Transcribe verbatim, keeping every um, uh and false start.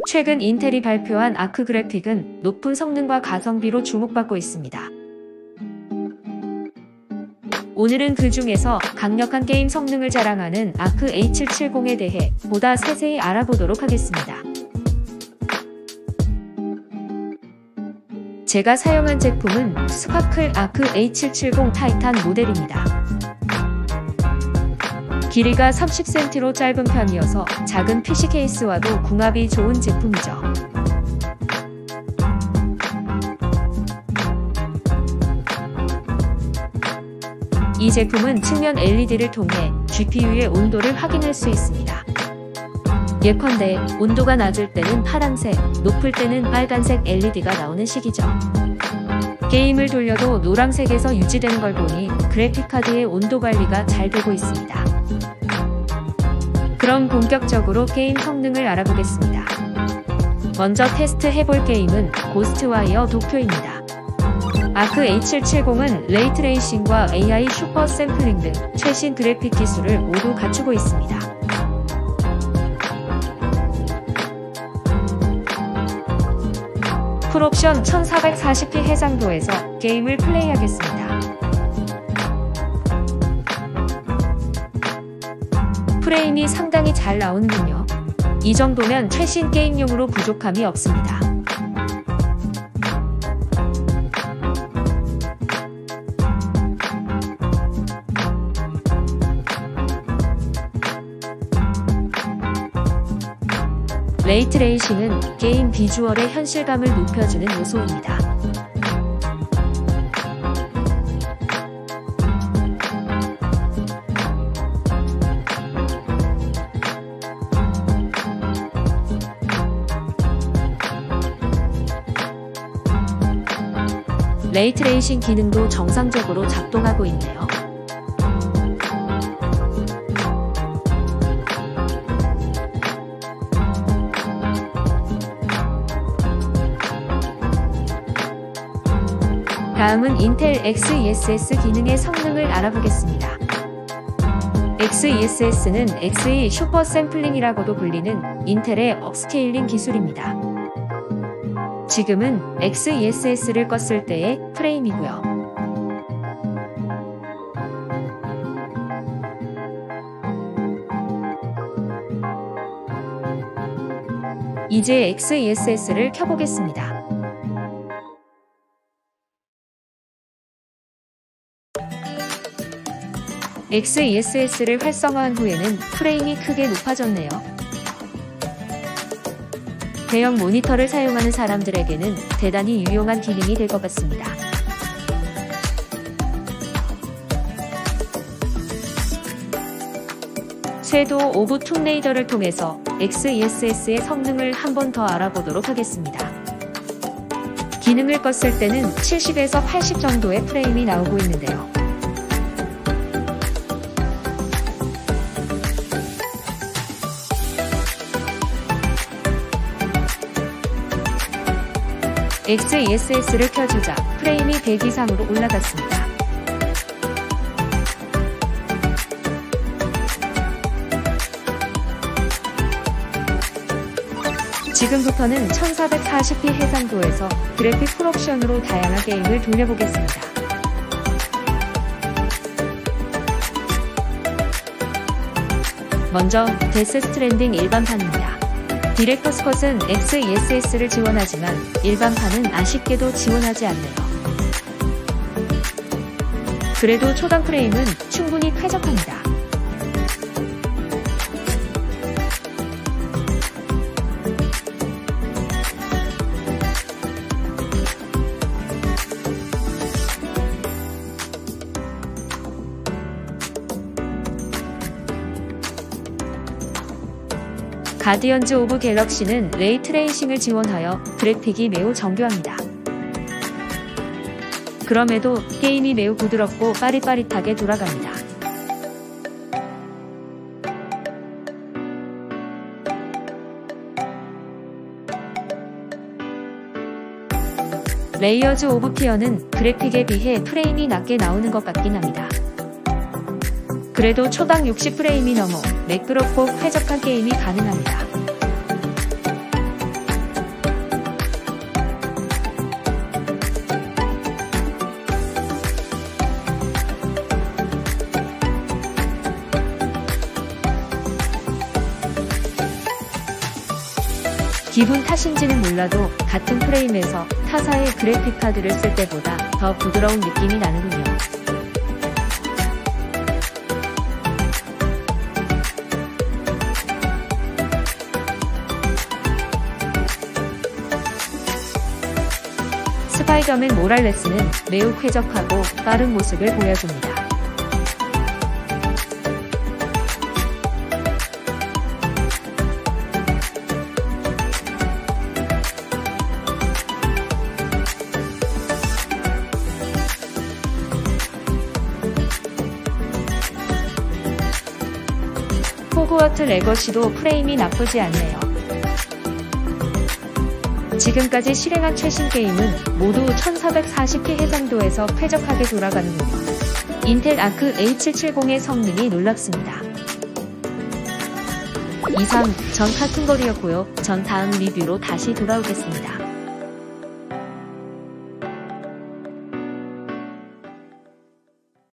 최근 인텔이 발표한 아크 그래픽은 높은 성능과 가성비로 주목받고 있습니다. 오늘은 그 중에서 강력한 게임 성능을 자랑하는 아크 에이 칠백칠십에 대해 보다 세세히 알아보도록 하겠습니다. 제가 사용한 제품은 스파클 아크 에이 칠백칠십 타이탄 모델입니다. 길이가 삼십 센티미터로 짧은 편이어서 작은 피씨 케이스와도 궁합이 좋은 제품이죠. 이 제품은 측면 엘이디를 통해 지피유의 온도를 확인할 수 있습니다. 예컨대 온도가 낮을 때는 파란색, 높을 때는 빨간색 엘이디가 나오는 식이죠. 게임을 돌려도 노란색에서 유지되는 걸 보니 그래픽카드의 온도 관리가 잘 되고 있습니다. 그럼 본격적으로 게임 성능을 알아보겠습니다. 먼저 테스트 해볼 게임은 고스트와이어 도쿄입니다. 아크 에이 칠백칠십은 레이트레이싱과 에이아이 슈퍼 샘플링 등 최신 그래픽 기술을 모두 갖추고 있습니다. 풀옵션 천사백사십 피 해상도에서 게임을 플레이하겠습니다. 프레임이 상당히 잘 나오는군요. 이 정도면 최신 게임용으로 부족함이 없습니다. 레이트레이싱은 게임 비주얼의 현실감을 높여주는 요소입니다. 레이트레이싱 기능도 정상적으로 작동하고 있네요. 다음은 인텔 엑스이에스에스 기능의 성능을 알아보겠습니다. 엑스이에스에스는 엑스이 슈퍼 샘플링이라고도 불리는 인텔의 업스케일링 기술입니다. 지금은 엑스이에스에스를 껐을 때의 프레임이고요. 이제 엑스이에스에스를 켜보겠습니다. 엑스이에스에스를 활성화한 후에는 프레임이 크게 높아졌네요. 대형 모니터를 사용하는 사람들에게는 대단히 유용한 기능이 될 것 같습니다. 섀도우 오브 툼레이더를 통해서 엑스이에스에스의 성능을 한 번 더 알아보도록 하겠습니다. 기능을 껐을 때는 칠십에서 팔십 정도의 프레임이 나오고 있는데요. 엑스이에스에스를 켜주자 프레임이 백 이상으로 올라갔습니다. 지금부터는 천사백사십 피 해상도에서 그래픽 풀옵션으로 다양한 게임을 돌려보겠습니다. 먼저 데스 스트랜딩 일반판입니다. 디렉터스 컷은 엑스이에스에스를 지원하지만 일반판은 아쉽게도 지원하지 않네요. 그래도 초당 프레임은 충분히 쾌적합니다. 가디언즈 오브 갤럭시는 레이트레이싱을 지원하여 그래픽이 매우 정교합니다. 그럼에도 게임이 매우 부드럽고 빠릿빠릿하게 돌아갑니다. 레이어즈 오브 피어는 그래픽에 비해 프레임이 낮게 나오는 것 같긴 합니다. 그래도 초당 육십 프레임이 넘어 매끄럽고 쾌적한 게임이 가능합니다. 기분 탓인지는 몰라도 같은 프레임에서 타사의 그래픽카드를 쓸 때보다 더 부드러운 느낌이 나는군요. 스파이더맨 모랄레스는 매우 쾌적하고 빠른 모습을 보여줍니다. 호그와트 레거시도 프레임이 나쁘지 않네요. 지금까지 실행한 최신 게임은 모두 천사백사십 피 해상도에서 쾌적하게 돌아가는군요. 인텔 아크 에이 칠백칠십의 성능이 놀랍습니다. 이상 전 카툰거리였고요. 전 다음 리뷰로 다시 돌아오겠습니다.